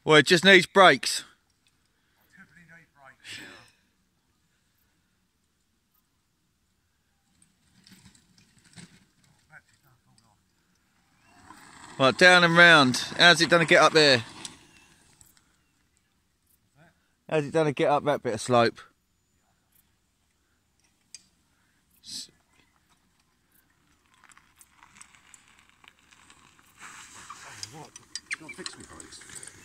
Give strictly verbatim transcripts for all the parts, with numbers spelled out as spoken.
Well, it just needs brakes. Right, down and round. How's it done to get up there? How's it done to get up that bit of slope? Can't fix me, boys.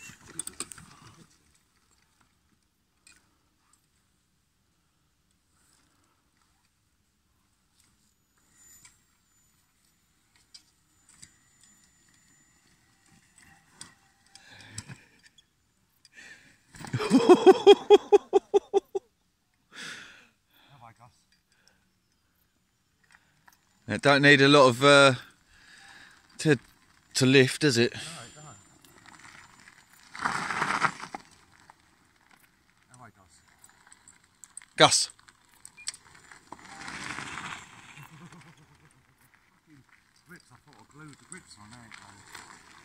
It don't need a lot of uh, to to lift, does it? No, it don't. How I Gus? Gus. Grips, I thought I glued the grips on, there it goes.